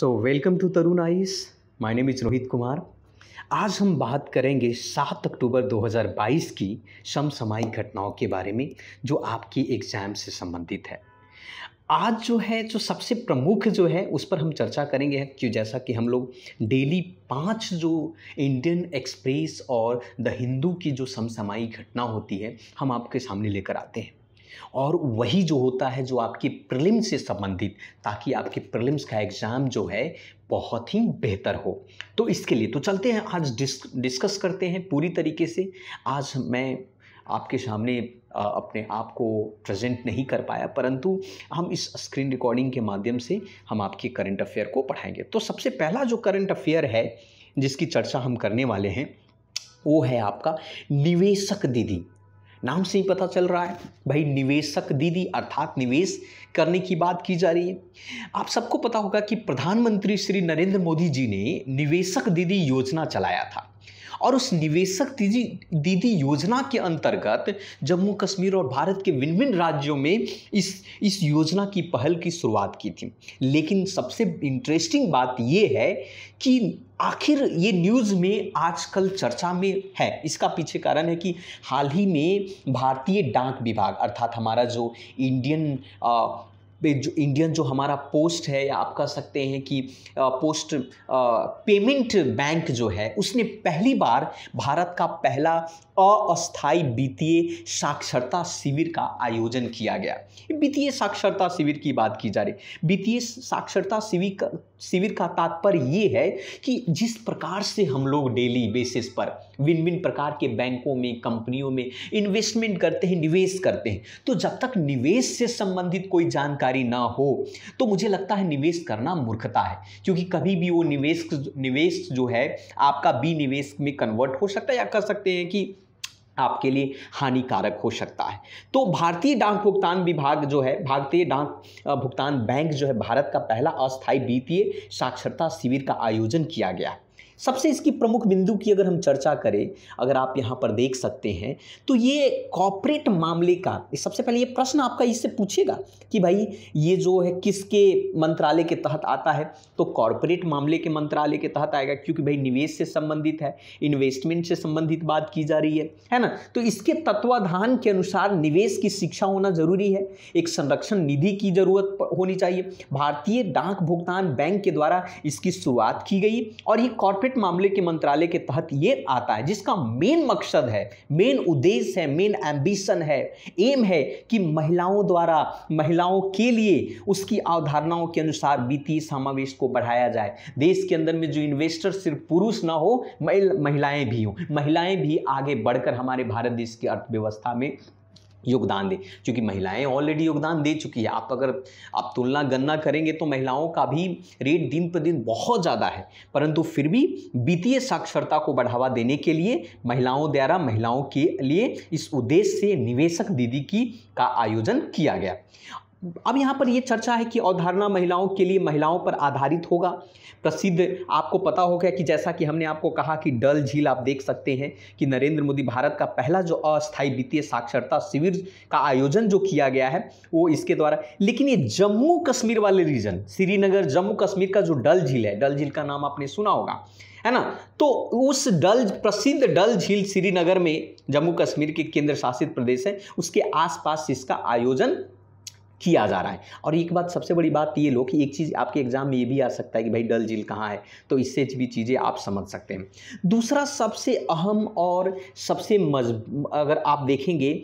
Welcome to Tarun IAS. My name is Rohit Kumar. आज हम बात करेंगे 7 अक्टूबर 2022 की समसामयिक घटनाओं के बारे में जो आपकी एग्ज़ाम से संबंधित है। आज जो सबसे प्रमुख है उस पर हम चर्चा करेंगे कि जैसा कि हम लोग डेली 5 जो इंडियन एक्सप्रेस और द हिंदू की जो समसामयिक घटना होती है हम आपके सामने लेकर आते हैं, और वही जो होता है जो आपकी प्रीलिम्स से संबंधित, ताकि आपके प्रीलिम्स का एग्ज़ाम जो है बहुत ही बेहतर हो। तो इसके लिए तो चलते हैं, आज डिस्कस करते हैं पूरी तरीके से। आज मैं आपके सामने अपने आप को प्रेजेंट नहीं कर पाया, परंतु हम इस स्क्रीन रिकॉर्डिंग के माध्यम से हम आपके करंट अफेयर को पढ़ाएंगे। तो सबसे पहला जो करंट अफेयर है जिसकी चर्चा हम करने वाले हैं वो है आपका निवेशक दीदी। नाम से ही पता चल रहा है भाई, निवेशक दीदी अर्थात निवेश करने की बात की जा रही है। आप सबको पता होगा कि प्रधानमंत्री श्री नरेंद्र मोदी जी ने निवेशक दीदी योजना चलाया था, और उस निवेशक दीदी योजना के अंतर्गत जम्मू कश्मीर और भारत के विभिन्न विभिन्न राज्यों में इस योजना की पहल की शुरुआत की थी। लेकिन सबसे इंटरेस्टिंग बात ये है कि आखिर ये न्यूज़ में आजकल चर्चा में है। इसका पीछे कारण है कि हाल ही में भारतीय डाक विभाग अर्थात हमारा जो इंडियन जो हमारा पोस्ट है, या आप कह सकते हैं कि पोस्ट पेमेंट बैंक जो है, उसने पहली बार भारत का पहला अस्थायी वित्तीय साक्षरता शिविर का आयोजन किया गया। वित्तीय साक्षरता शिविर की बात की जा रही। वित्तीय साक्षरता शिविर का तात्पर्य ये है कि जिस प्रकार से हम लोग डेली बेसिस पर विभिन्न विभिन्न प्रकार के बैंकों में, कंपनियों में इन्वेस्टमेंट करते हैं, निवेश करते हैं, तो जब तक निवेश से संबंधित कोई जानकारी ना हो तो मुझे लगता है निवेश करना मूर्खता है, क्योंकि कभी भी वो निवेश जो है आपका विनिवेश में कन्वर्ट हो सकता है, या कह सकते हैं कि आपके लिए हानिकारक हो सकता है। तो भारतीय डाक भुगतान विभाग जो है, भारतीय डाक भुगतान बैंक जो है, भारत का पहला अस्थायी वित्तीय साक्षरता शिविर का आयोजन किया गया। सबसे इसकी प्रमुख बिंदु की अगर हम चर्चा करें, अगर आप यहाँ पर देख सकते हैं, तो ये कॉर्पोरेट मामले का सबसे पहले ये प्रश्न आपका इससे पूछेगा कि भाई ये जो है किसके मंत्रालय के तहत आता है, तो कॉर्पोरेट मामले के मंत्रालय के तहत आएगा, क्योंकि भाई निवेश से संबंधित है, इन्वेस्टमेंट से संबंधित बात की जा रही है ना। तो इसके तत्वाधान के अनुसार निवेश की शिक्षा होना जरूरी है, एक संरक्षण निधि की जरूरत होनी चाहिए। भारतीय डाक भुगतान बैंक के द्वारा इसकी शुरुआत की गई, और ये कॉर्पोरेट मामले के मंत्रालय के तहत ये आता है, जिसका मेन मकसद है, मेन उद्देश्य है, मेन एम्बिशन है, एम है कि महिलाओं द्वारा, महिलाओं के लिए उसकी अवधारणाओं के अनुसार वित्तीय समावेश को बढ़ाया जाए। देश के अंदर में जो इन्वेस्टर सिर्फ पुरुष ना हो, महिलाएं भी हो, महिलाएं भी आगे बढ़कर हमारे भारत देश की अर्थव्यवस्था में योगदान दें, क्योंकि महिलाएं ऑलरेडी योगदान दे चुकी है। आप तुलना गणना करेंगे तो महिलाओं का भी रेट दिन पर दिन बहुत ज़्यादा है, परंतु फिर भी वित्तीय साक्षरता को बढ़ावा देने के लिए महिलाओं द्वारा, महिलाओं के लिए इस उद्देश्य से निवेशक दीदी का आयोजन किया गया। अब यहाँ पर यह चर्चा है कि अवधारणा महिलाओं के लिए, महिलाओं पर आधारित होगा। प्रसिद्ध आपको पता होगा कि जैसा कि हमने आपको कहा कि डल झील, आप देख सकते हैं कि नरेंद्र मोदी भारत का पहला जो अस्थायी वित्तीय साक्षरता शिविर का आयोजन जो किया गया है वो इसके द्वारा। लेकिन ये जम्मू कश्मीर वाले रीजन, श्रीनगर जम्मू कश्मीर का जो डल झील है, डल झील का नाम आपने सुना होगा, है ना। तो उस प्रसिद्ध डल झील श्रीनगर में, जम्मू कश्मीर के केंद्र शासित प्रदेश है, उसके आसपास इसका आयोजन किया जा रहा है। और एक बात, सबसे बड़ी बात ये लो कि एक चीज़ आपके एग्जाम में ये भी आ सकता है कि भाई डल झील कहाँ है, तो इससे भी चीज़ें आप समझ सकते हैं। दूसरा सबसे अहम और सबसे अगर आप देखेंगे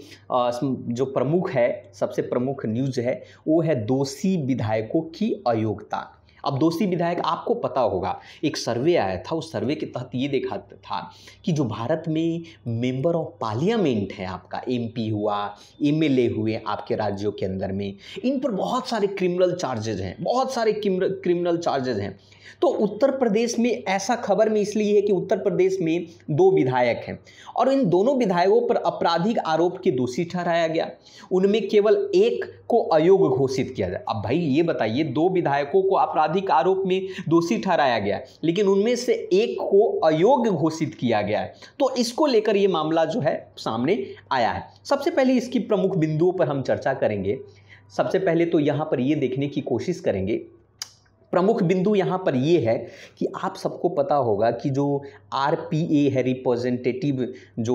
जो प्रमुख है, सबसे प्रमुख न्यूज़ है वो है दोषी विधायकों की अयोग्यता। अब दोषी विधायक, आपको पता होगा एक सर्वे आया था, उस सर्वे के तहत ये देखा था कि जो भारत में मेंबर ऑफ पार्लियामेंट है, आपका एमपी हुआ, एमएलए हुए आपके राज्यों के अंदर में, इन पर बहुत सारे क्रिमिनल चार्जेज हैं, बहुत सारे क्रिमिनल चार्जेज हैं। तो उत्तर प्रदेश में ऐसा खबर में इसलिए है कि उत्तर प्रदेश में 2 विधायक हैं, और इन दोनों विधायकों पर आपराधिक आरोप के दोषी ठहराया गया। उनमें केवल एक को अयोग्य घोषित किया जाए। अब भाई ये बताइए, 2 विधायकों को आपराधिक आरोप में दोषी ठहराया गया, लेकिन उनमें से एक को अयोग्य घोषित किया गया है। तो इसको लेकर ये मामला जो है सामने आया है। सबसे पहले इसकी प्रमुख बिंदुओं पर हम चर्चा करेंगे। सबसे पहले तो यहाँ पर ये देखने की कोशिश करेंगे प्रमुख बिंदु यहाँ पर ये है कि आप सबको पता होगा कि जो आरपीए है, रिप्रेजेंटेटिव जो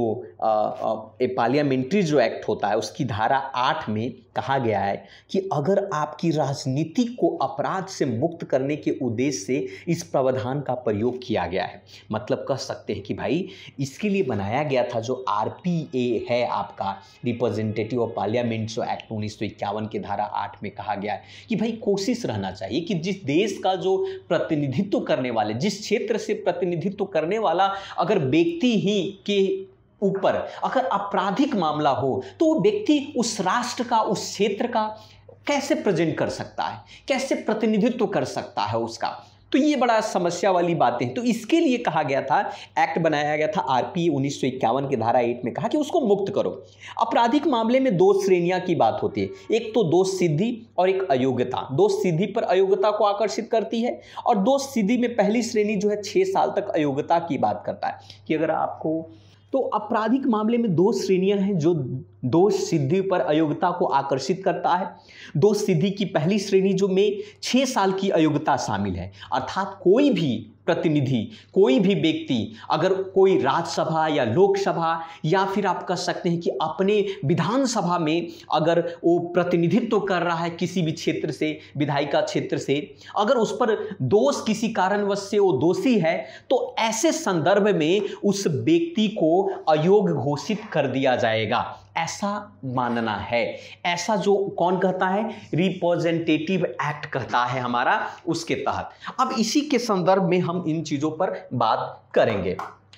पार्लियामेंट्री जो एक्ट होता है, उसकी धारा 8 में कहा गया है कि अगर आपकी राजनीति को अपराध से मुक्त करने के उद्देश्य से इस प्रावधान का प्रयोग किया गया है, मतलब कह सकते हैं कि भाई इसके लिए बनाया गया था जो आरपीए है आपका, रिप्रेजेंटेटिव ऑफ पार्लियामेंट जो एक्ट 1951 के धारा 8 में कहा गया है कि भाई कोशिश रहना चाहिए कि जिस देश का जो प्रतिनिधित्व करने वाले, जिस क्षेत्र से प्रतिनिधित्व करने वाला अगर व्यक्ति ही के ऊपर अगर आपराधिक मामला हो तो वो व्यक्ति उस राष्ट्र का, उस क्षेत्र का कैसे प्रेजेंट कर सकता है, कैसे प्रतिनिधित्व कर सकता है उसका। तो ये बड़ा समस्या वाली बातें हैं। तो इसके लिए कहा गया था, एक्ट बनाया गया था आरपीए 1951 के धारा 8 में कहा कि उसको मुक्त करो। आपराधिक मामले में 2 श्रेणियां की बात होती है, एक तो दोष सिद्धि और एक अयोग्यता। दोष सिद्धि पर अयोग्यता को आकर्षित करती है और दोष सिद्धि में पहली श्रेणी जो है 6 साल तक अयोग्यता की बात करता है कि अगर आपको, तो आपराधिक मामले में 2 श्रेणियां हैं जो दोष सिद्धि पर अयोग्यता को आकर्षित करता है। दोष सिद्धि की पहली श्रेणी जो में 6 साल की अयोग्यता शामिल है, अर्थात कोई भी प्रतिनिधि, कोई भी व्यक्ति अगर कोई राज्यसभा या लोकसभा या फिर आप कह सकते हैं कि अपने विधानसभा में अगर वो प्रतिनिधित्व कर रहा है किसी भी क्षेत्र से, विधायिका क्षेत्र से, अगर उस पर दोष किसी कारणवश से वो दोषी है तो ऐसे संदर्भ में उस व्यक्ति को अयोग्य घोषित कर दिया जाएगा, ऐसा मानना है। ऐसा जो कौन कहता है, रिप्रेजेंटेटिव एक्ट कहता है हमारा, उसके तहत। अब इसी के संदर्भ में हम इन चीजों पर बात करेंगे।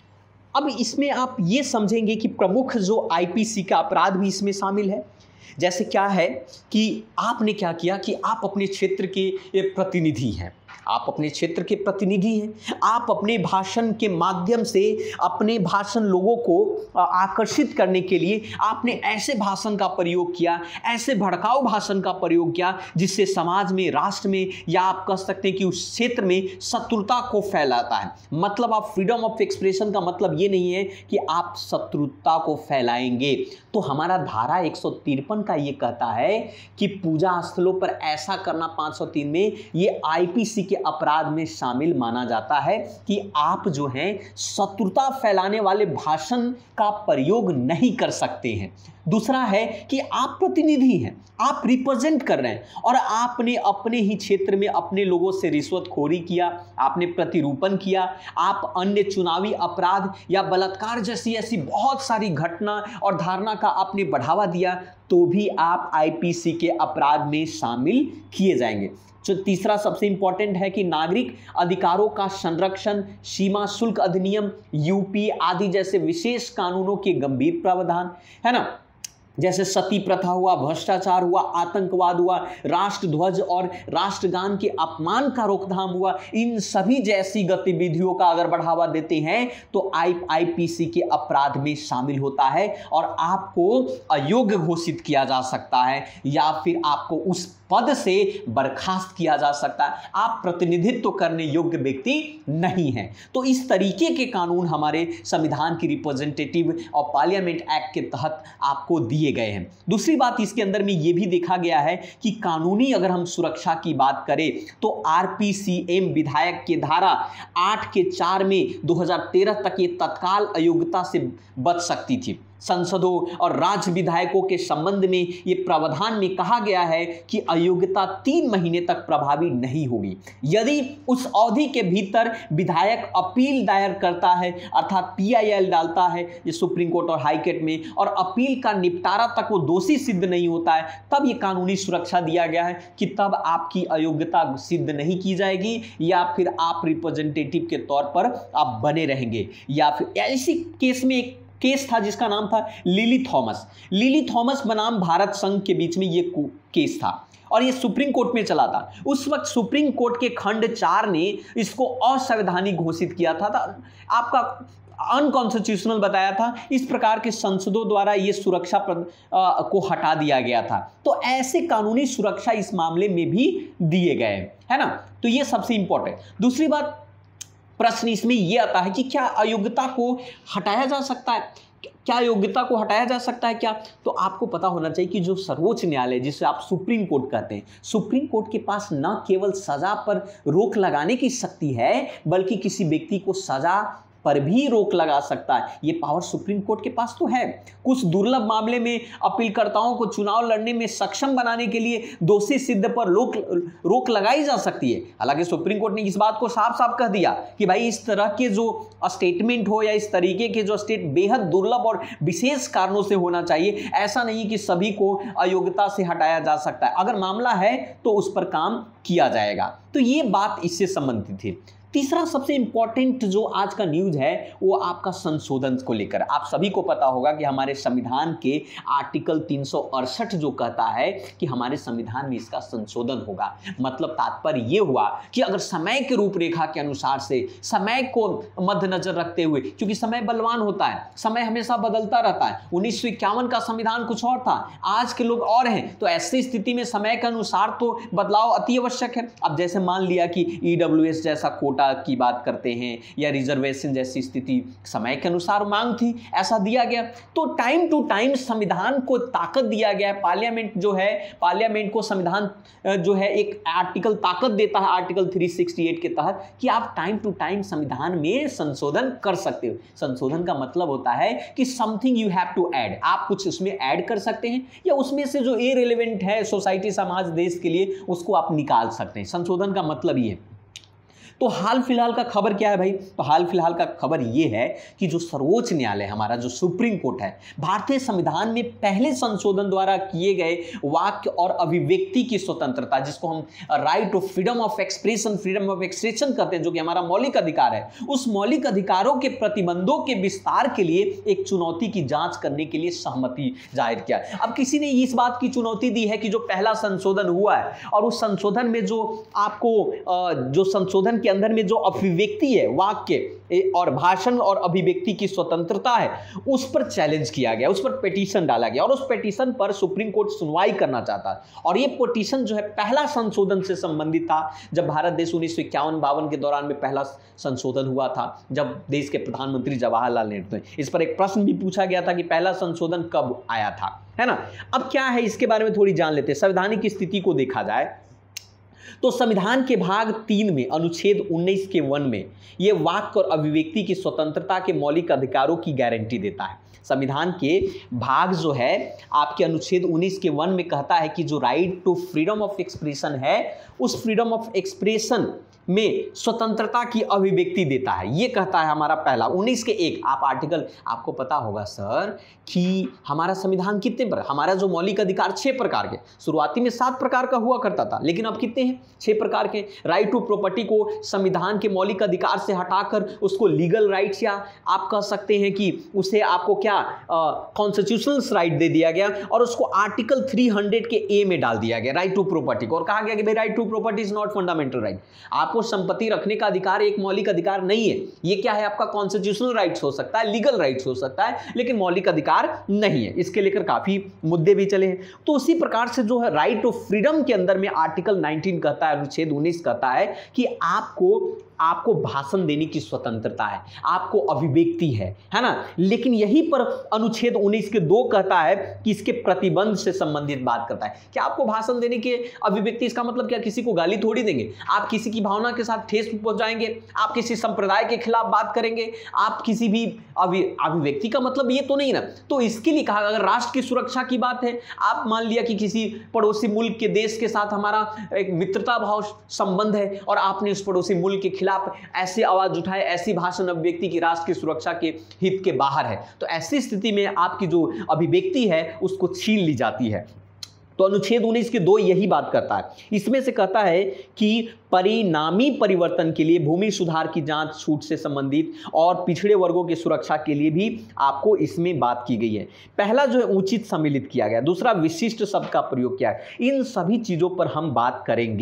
अब इसमें आप ये समझेंगे कि प्रमुख जो आईपीसी का अपराध भी इसमें शामिल है। जैसे क्या है कि आपने क्या किया कि आप अपने क्षेत्र के प्रतिनिधि हैं, आप अपने क्षेत्र के प्रतिनिधि हैं, आप अपने भाषण के माध्यम से अपने भाषण लोगों को आकर्षित करने के लिए आपने ऐसे भाषण का प्रयोग किया, ऐसे भड़काऊ भाषण का प्रयोग किया जिससे समाज में, राष्ट्र में, या आप कह सकते हैं कि उस क्षेत्र में शत्रुता को फैलाता है। मतलब आप फ्रीडम ऑफ एक्सप्रेशन का मतलब ये नहीं है कि आप शत्रुता को फैलाएंगे। तो हमारा धारा 153 का ये कहता है कि पूजा स्थलों पर ऐसा करना 503 में ये आईपीसी के अपराध में शामिल माना जाता है कि आप जो हैं शत्रुता फैलाने वाले भाषण का प्रयोग नहीं कर सकते हैं। दूसरा है कि आप प्रतिनिधि हैं, आप रिप्रेजेंट कर रहे हैं और आपने अपने ही क्षेत्र में अपने लोगों से रिश्वतखोरी किया, आपने प्रतिरूपण किया, आप अन्य चुनावी अपराध या बलात्कार जैसी ऐसी बहुत सारी घटना और धारणा का आपने बढ़ावा दिया, तो भी आप आईपीसी के अपराध में शामिल किए जाएंगे। जो तीसरा सबसे इंपॉर्टेंट है कि नागरिक अधिकारों का संरक्षण, सीमा शुल्क अधिनियम, यूपी आदि जैसे विशेष कानूनों के गंभीर प्रावधान है ना, जैसे सती प्रथा हुआ, भ्रष्टाचार हुआ, आतंकवाद हुआ, राष्ट्रध्वज और राष्ट्रगान के अपमान का रोकथाम हुआ, इन सभी जैसी गतिविधियों का अगर बढ़ावा देते हैं तो आईपीसी के अपराध में शामिल होता है और आपको अयोग्य घोषित किया जा सकता है या फिर आपको उस पद से बर्खास्त किया जा सकता है। आप प्रतिनिधित्व करने योग्य व्यक्ति नहीं हैं। तो इस तरीके के कानून हमारे संविधान की रिप्रेजेंटेटिव और पार्लियामेंट एक्ट के तहत आपको दिए गए हैं। दूसरी बात इसके अंदर में यह भी देखा गया है कि कानूनी अगर हम सुरक्षा की बात करें तो आरपीसीएम विधायक के धारा 8 के 4 में 2013 तक ये तत्काल अयोग्यता से बच सकती थी। संसदों और राज्य विधायकों के संबंध में ये प्रावधान में कहा गया है कि अयोग्यता 3 महीने तक प्रभावी नहीं होगी। यदि उस अवधि के भीतर विधायक अपील दायर करता है, अर्थात पीआईएल डालता है ये सुप्रीम कोर्ट और हाई कोर्ट में, और अपील का निपटारा तक वो दोषी सिद्ध नहीं होता है, तब ये कानूनी सुरक्षा दिया गया है कि तब आपकी अयोग्यता सिद्ध नहीं की जाएगी या फिर आप रिप्रेजेंटेटिव के तौर पर आप बने रहेंगे। या फिर ऐसी केस में एक केस था जिसका नाम था लिली थॉमस। लिली थॉमस बनाम भारत संघ के बीच में ये केस था और ये सुप्रीम कोर्ट में चला था। उस वक्त सुप्रीम कोर्ट के खंड 4 ने इसको असंवैधानिक घोषित किया था, आपका अनकॉन्स्टिट्यूशनल बताया था। इस प्रकार के संसदों द्वारा ये सुरक्षा को हटा दिया गया था। तो ऐसे कानूनी सुरक्षा इस मामले में भी दिए गए है ना। तो ये सबसे इंपॉर्टेंट। दूसरी बात, प्रश्न इसमें यह आता है कि क्या अयोग्यता को हटाया जा सकता है? क्या योग्यता को हटाया जा सकता है क्या? तो आपको पता होना चाहिए कि जो सर्वोच्च न्यायालय, जिसे आप सुप्रीम कोर्ट कहते हैं, सुप्रीम कोर्ट के पास न केवल सजा पर रोक लगाने की शक्ति है, बल्कि किसी व्यक्ति को सजा पर भी रोक लगा सकता है। ये पावर सुप्रीम कोर्ट के पास तो है। कुछ दुर्लभ मामले में अपीलकर्ताओं को चुनाव लड़ने में सक्षम बनाने के लिए दोषी सिद्ध पर रोक लगाई जा सकती है। हालांकि सुप्रीम कोर्ट ने इस बात को साफ साफ कह दिया कि भाई इस तरह के जो स्टेटमेंट हो या इस तरीके के जो स्टेट बेहद दुर्लभ और विशेष कारणों से होना चाहिए। ऐसा नहीं कि सभी को अयोग्यता से हटाया जा सकता है। अगर मामला है तो उस पर काम किया जाएगा। तो ये बात इससे संबंधित थी। तीसरा सबसे इंपॉर्टेंट जो आज का न्यूज है वो आपका संशोधन को लेकर। आप सभी को पता होगा कि हमारे संविधान के आर्टिकल 368 जो कहता है कि हमारे संविधान में इसका संशोधन होगा। मतलब तात्पर्य ये हुआ कि अगर समय के रूपरेखा के अनुसार से, समय को मद्देनजर रखते हुए, क्योंकि समय बलवान होता है, समय हमेशा बदलता रहता है। 1951 का संविधान कुछ और था, आज के लोग और हैं। तो ऐसी स्थिति में समय के अनुसार तो बदलाव अति आवश्यक है। अब जैसे मान लिया कि EWS जैसा कोटा की बात करते हैं या रिजर्वेशन जैसी स्थिति समय के अनुसार मांग थी, ऐसा दिया गया। तो टाइम टू टाइम संविधान को ताकत दिया गया है। पार्लियामेंट जो है, पार्लियामेंट को संविधान जो है एक आर्टिकल ताकत देता है आर्टिकल 368 के तहत कि आप टाइम टू टाइम संविधान में संशोधन कर सकते हो। संशोधन का मतलब होता है कि something you have to add, आप कुछ उसमें ऐड कर सकते हैं या उसमें से जो इररिलेवेंट है सोसाइटी, समाज, देश के लिए, उसको आप निकाल सकते हैं। संशोधन का मतलब ये है। तो हाल फिलहाल का खबर क्या है भाई? तो हाल फिलहाल का खबर यह है कि जो सर्वोच्च न्यायालय हमारा, जो सुप्रीम कोर्ट है, भारतीय संविधान में पहले संशोधन द्वारा किए गए वाक्य और अभिव्यक्ति की स्वतंत्रता, जिसको हम right of freedom of expression, freedom of expression कहते हैं, जो कि हमारा मौलिक अधिकार है, उस मौलिक अधिकारों के प्रतिबंधों के विस्तार के लिए एक चुनौती की जांच करने के लिए सहमति जाहिर किया। अब किसी ने इस बात की चुनौती दी है कि जो पहला संशोधन हुआ है और उस संशोधन में जो आपको जो संशोधन के अंदर में जो अभिव्यक्ति है, वाक्य और भाषण और अभिव्यक्ति की स्वतंत्रता है, उस पर चैलेंज किया गया, उस पर पिटीशन डाला गया और उस पिटीशन पर सुप्रीम कोर्ट सुनवाई करना चाहता है। और ये पिटीशन जो है पहला संशोधन से संबंधित था। जब भारत देश 1951-52 के दौरान में पहला संशोधन हुआ था, जब देश के प्रधानमंत्री जवाहरलाल नेहरू थे, इस पर एक प्रश्न भी पूछा गया था कि पहला संशोधन कब आया था, है ना। अब क्या है इसके बारे में थोड़ी जान लेते हैं। संवैधानिक स्थिति को देखा जाए तो संविधान के भाग 3 में अनुच्छेद 19 के 1 में यह वाक्य और अभिव्यक्ति की स्वतंत्रता के मौलिक अधिकारों की गारंटी देता है। संविधान के भाग जो है आपके अनुच्छेद 19 के 1 में कहता है कि जो right to freedom of expression है, उस फ्रीडम ऑफ एक्सप्रेशन में स्वतंत्रता की अभिव्यक्ति देता है। ये कहता है हमारा पहला 19 के 1। आप आर्टिकल, आपको पता होगा सर कि हमारा संविधान कितने पर, हमारा जो मौलिक अधिकार 6 प्रकार के, शुरुआती में 7 प्रकार का हुआ करता था, लेकिन अब कितने हैं? 6 प्रकार के। राइट टू प्रॉपर्टी को संविधान के मौलिक अधिकार से हटाकर उसको लीगल राइट्स, या आप कह सकते हैं कि उसे आपको क्या कॉन्स्टिट्यूशनल राइट दे दिया गया और उसको आर्टिकल 300 के ए में डाल दिया गया राइट टू प्रॉपर्टी को, और कहा गया कि भाई right to property is not fundamental right. आपको संपत्ति रखने का अधिकार एक मौलिक अधिकार नहीं है। ये क्या है? आपका कॉन्स्टिट्यूशनल राइट्स हो सकता है, लीगल राइट्स हो सकता है, लेकिन मौलिक अधिकार नहीं है। इसके लेकर काफी मुद्दे भी चले हैं। तो उसी प्रकार से जो है राइट ऑफ फ्रीडम के अंदर में आर्टिकल 19 कहता है, अनुच्छेद 19 कहता है कि आपको भाषण देने की स्वतंत्रता है, आपको अभिव्यक्ति है ना। लेकिन यही पर अनुच्छेद 19 के 2 कहता है कि इसके प्रतिबंध से संबंधित बात करता है कि आपको भाषण देने के अभिव्यक्ति, इसका मतलब क्या? किसी को गाली थोड़ी देंगे, आप किसी की भावना के साथ ठेस पहुंचाएंगे, आप किसी संप्रदाय के खिलाफ बात करेंगे, आप किसी भी अभिव्यक्ति का मतलब ये तो नहीं ना। तो इसके लिए कहा, अगर राष्ट्र की सुरक्षा की बात है, आप मान लिया कि किसी पड़ोसी मुल्क के देश के साथ हमारा एक मित्रता भाव संबंध है और आपने उस पड़ोसी मुल्क के खिलाफ ऐसी आवाज उठाए, ऐसी भाषण अभिव्यक्ति की राष्ट्र की सुरक्षा के हित के बाहर है, तो ऐसी स्थिति में आपकी जो अभिव्यक्ति है उसको छीन ली जाती है। तो अनुच्छेद 19 के 2 यही बात करता है। इसमें से कहता है कि परिणामी परिवर्तन के लिए भूमि सुधार की जांच छूट से संबंधित और पिछड़े वर्गों की सुरक्षा के लिए भी आपको इसमें बात की गई है। पहला जो है उचित सम्मिलित किया गया, दूसरा विशिष्ट शब्द का प्रयोग किया है। इन सभी चीजों पर हम बात करेंगे,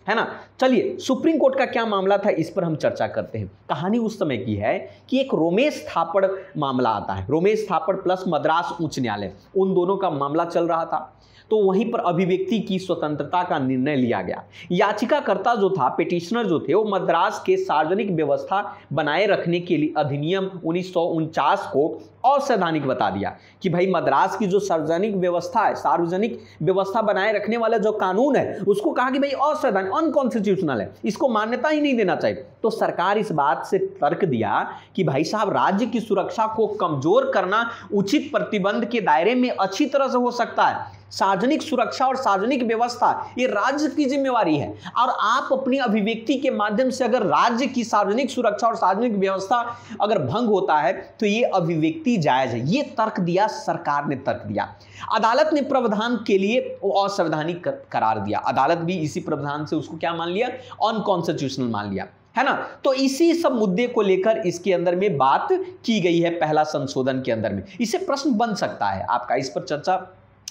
है ना। चलिए सुप्रीम कोर्ट का क्या मामला था, इस पर हम चर्चा करते हैं। कहानी उस समय की है कि एक रोमेश थापड़ मामला आता है, रोमेश थापड़ प्लस मद्रास उच्च न्यायालय, उन दोनों का मामला चल रहा था। तो वहीं पर अभिव्यक्ति की स्वतंत्रता का निर्णय लिया गया। याचिकाकर्ता जो था, पिटिशनर जो थे, वो मद्रास के सार्वजनिक व्यवस्था बनाए रखने के लिए अधिनियम 1949 को असंवैधानिक बता दिया कि भाई मद्रास की जो सार्वजनिक व्यवस्था है, सार्वजनिक व्यवस्था बनाए रखने वाला जो कानून है, उसको कहा कि भाई असंवैधानिक, अनकॉन्स्टिट्यूशनल है, इसको मान्यता ही नहीं देना चाहिए। तो सरकार इस बात से तर्क दिया कि भाई साहब, राज्य की सुरक्षा को कमजोर करना उचित प्रतिबंध के दायरे में अच्छी तरह से हो सकता है। सार्वजनिक सुरक्षा और सार्वजनिक व्यवस्था ये राज्य की जिम्मेवारी है, और आप अपनी अभिव्यक्ति के माध्यम से अगर राज्य की सार्वजनिक सुरक्षा और सार्वजनिक व्यवस्था अगर भंग होता है तो ये अभिव्यक्ति जायज है। ये तर्क दिया, सरकार ने तर्क दिया। अदालत ने प्रावधान के लिए असंवैधानिक करार दिया। अदालत भी इसी प्रावधान से उसको क्या मान लिया, अनकॉन्स्टिट्यूशनल मान लिया, है ना। तो इसी सब मुद्दे को लेकर इसके अंदर में बात की गई है, पहला संशोधन के अंदर में। इससे प्रश्न बन सकता है आपका, इस पर चर्चा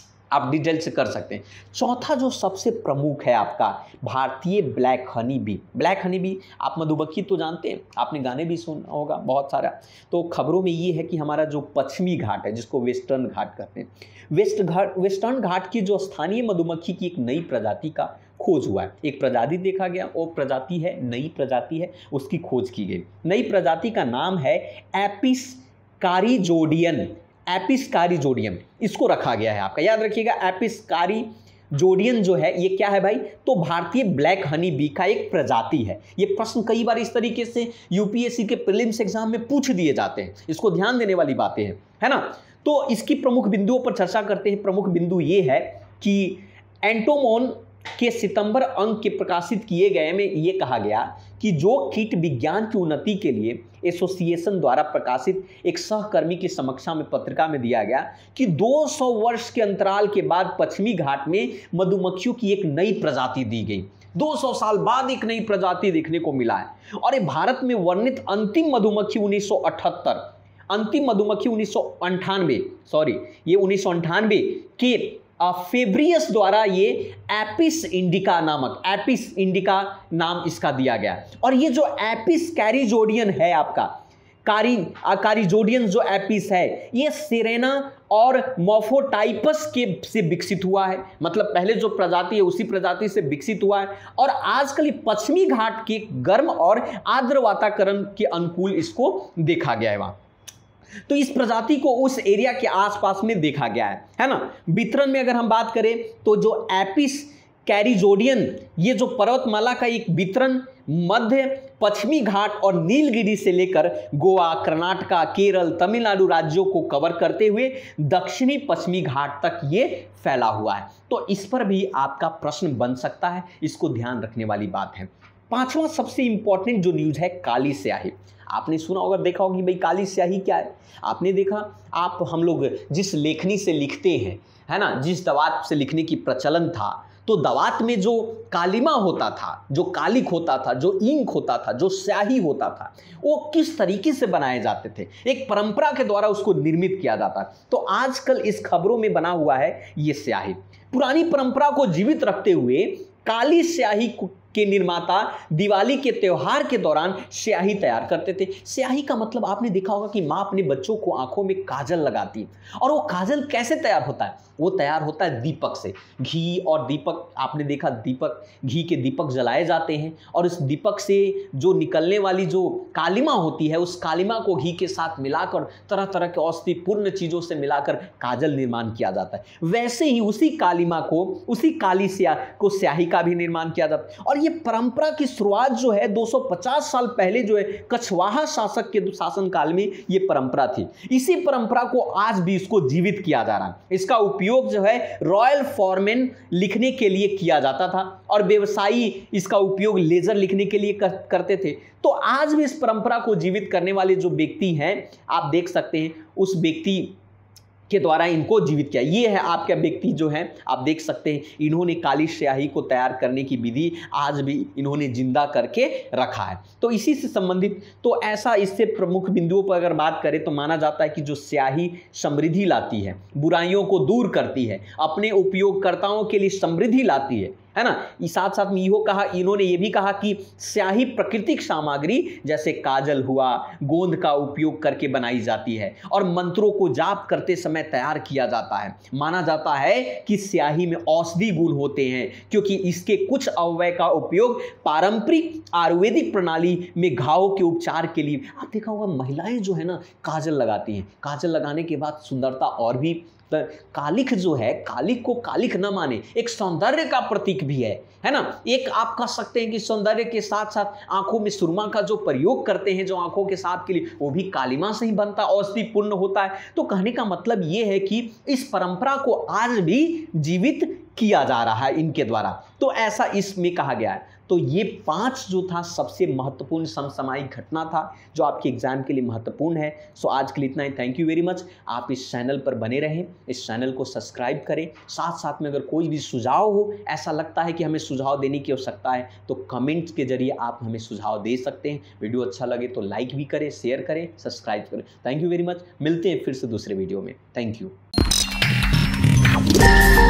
आप डिटेल से कर सकते हैं। चौथा जो सबसे प्रमुख है आपका, भारतीय black honey bee. Black honey bee, आप मधुमक्खी तो जानते हैं, आपने गाने भी सुना होगा बहुत सारा। तो खबरों में ये है कि हमारा जो पश्चिमी घाट है, जिसको वेस्टर्न घाट कहते हैं, वेस्टर्न घाट की जो स्थानीय मधुमक्खी की एक नई प्रजाति का खोज हुआ है। एक प्रजाति देखा गया, वो प्रजाति है, नई प्रजाति है, उसकी खोज की गई। नई प्रजाति का नाम है एपिस कारिजोडियन। एपिस कारिजोडियम इसको रखा गया है आपका, याद रखिएगा। एपिस कारिजोडियन जो है ये क्या है भाई, तो भारतीय ब्लैक हनी बी का एक प्रजाति है। ये प्रश्न कई बार इस तरीके से यूपीएससी के प्रीलिम्स एग्जाम में पूछ दिए जाते हैं, इसको ध्यान देने वाली बातें हैं, है ना। तो इसकी प्रमुख बिंदुओं पर चर्चा करते हैं। प्रमुख बिंदु ये है कि एंटोमोन के सितंबर अंक के प्रकाशित किए गए में ये कहा गया कि जो कीट विज्ञान की उन्नति के लिए एसोसिएशन द्वारा प्रकाशित एक सहकर्मी की समक्षा में पत्रिका में दिया गया कि 200 वर्ष के अंतराल के बाद पश्चिमी घाट में मधुमक्खियों की एक नई प्रजाति दी गई। 200 साल बाद एक नई प्रजाति देखने को मिला है। और ये भारत में वर्णित अंतिम मधुमक्खी 1978, अंतिम मधुमक्खी 1998 के फेब्रियस द्वारा ये एपिस इंडिका नाम इसका दिया गया। और ये जो एपिस कैरिजोडियन है आपका, कारिजोडियन जो एपिस है, ये सिरेना और मोफोटाइपस के से विकसित हुआ है। मतलब पहले जो प्रजाति है उसी प्रजाति से विकसित हुआ है, और आजकल पश्चिमी घाट के गर्म और आर्द्र वातावरण के अनुकूल इसको देखा गया है वहां। तो इस प्रजाति को उस एरिया के आसपास में देखा गया है ना। वितरण में अगर हम बात करें तो जो एपिस कैरिजोडियन, ये जो पर्वतमाला का एक वितरण मध्य पश्चिमी घाट और नीलगिरी से लेकर गोवा, कर्नाटका, केरल, तमिलनाडु राज्यों को कवर करते हुए दक्षिणी पश्चिमी घाट तक ये फैला हुआ है। तो इस पर भी आपका प्रश्न बन सकता है, इसको ध्यान रखने वाली बात है। पांचवा सबसे इंपॉर्टेंट जो न्यूज है, काली स्याही। आपने सुना होगा, देखा होगी भाई काली स्याही क्या है। आपने देखा, आप हम लोग जिस लेखनी से लिखते हैं, है ना, जिस दवात से लिखने की प्रचलन था, तो दवात में जो कालिमा होता था, जो कालिक होता था, जो इंक होता था, जो स्याही होता था, वो किस तरीके से बनाए जाते थे, एक परंपरा के द्वारा उसको निर्मित किया जाता। तो आजकल इस खबरों में बना हुआ है ये स्याही। पुरानी परंपरा को जीवित रखते हुए काली स्याही के निर्माता दिवाली के त्योहार के दौरान स्याही तैयार करते थे। स्याही का मतलब आपने देखा होगा कि माँ अपने बच्चों को आंखों में काजल लगाती है, और वो काजल कैसे तैयार होता है, वो तैयार होता है दीपक से। घी और दीपक, आपने देखा दीपक, घी के दीपक जलाए जाते हैं, और इस दीपक से जो निकलने वाली जो कालिमा होती है, उस कालिमा को घी के साथ मिलाकर तरह तरह के औषधिपूर्ण चीज़ों से मिलाकर काजल निर्माण किया जाता है। वैसे ही उसी कालिमा को, उसी काली को स्याही का भी निर्माण किया जाता है। और ये परंपरा की शुरुआत जो है 250 साल पहले जो है कछवाहा शासक के शासन काल में ये परंपरा थी। इसी परंपरा को आज भी इसको जीवित किया जा रहा है। इसका उपयोग जो है रॉयल फॉर्मेन लिखने के लिए किया जाता था, और व्यवसायी इसका उपयोग लेजर लिखने के लिए करते थे। तो आज भी इस परंपरा को जीवित करने वाले जो व्यक्ति हैं, आप देख सकते हैं, उस व्यक्ति के द्वारा इनको जीवित किया। ये है आपका व्यक्ति जो है, आप देख सकते हैं, इन्होंने काली स्याही को तैयार करने की विधि आज भी इन्होंने जिंदा करके रखा है। तो इसी से संबंधित, तो ऐसा इससे प्रमुख बिंदुओं पर अगर बात करें तो माना जाता है कि जो स्याही समृद्धि लाती है, बुराइयों को दूर करती है, अपने उपयोगकर्ताओं के लिए समृद्धि लाती है है ना। साथ साथ में इन्होंने ये भी कहा कि स्याही प्राकृतिक सामग्री जैसे काजल हुआ, गोंद का उपयोग करके बनाई जाती है और मंत्रों को जाप करते समय तैयार किया जाता है। माना जाता है कि स्याही में औषधि गुण होते हैं क्योंकि इसके कुछ अवयव का उपयोग पारंपरिक आयुर्वेदिक प्रणाली में घावों के उपचार के लिए। आप देखा होगा महिलाएं जो है ना काजल लगाती हैं, काजल लगाने के बाद सुंदरता और भी। कालिख जो है, कालिख को कालिख न माने, एक सौंदर्य का प्रतीक भी है ना। एक आप कह सकते हैं कि सौंदर्य के साथ साथ आंखों में सुरमा का जो प्रयोग करते हैं, जो आंखों के साफ के लिए, वो भी कालिमा से ही बनता, औषधि पूर्ण होता है। तो कहने का मतलब ये है कि इस परंपरा को आज भी जीवित किया जा रहा है इनके द्वारा। तो ऐसा इसमें कहा गया है। तो ये 5 जो था सबसे महत्वपूर्ण समसामयिक घटना था जो आपके एग्जाम के लिए महत्वपूर्ण है। सो आज के लिए इतना ही। Thank you very much. आप इस चैनल पर बने रहें, इस चैनल को सब्सक्राइब करें। साथ साथ में अगर कोई भी सुझाव हो, ऐसा लगता है कि हमें सुझाव देने की आवश्यकता है, तो कमेंट्स के जरिए आप हमें सुझाव दे सकते हैं। वीडियो अच्छा लगे तो लाइक भी करें, शेयर करें, सब्सक्राइब करें। Thank you very much. मिलते हैं फिर से दूसरे वीडियो में। Thank you.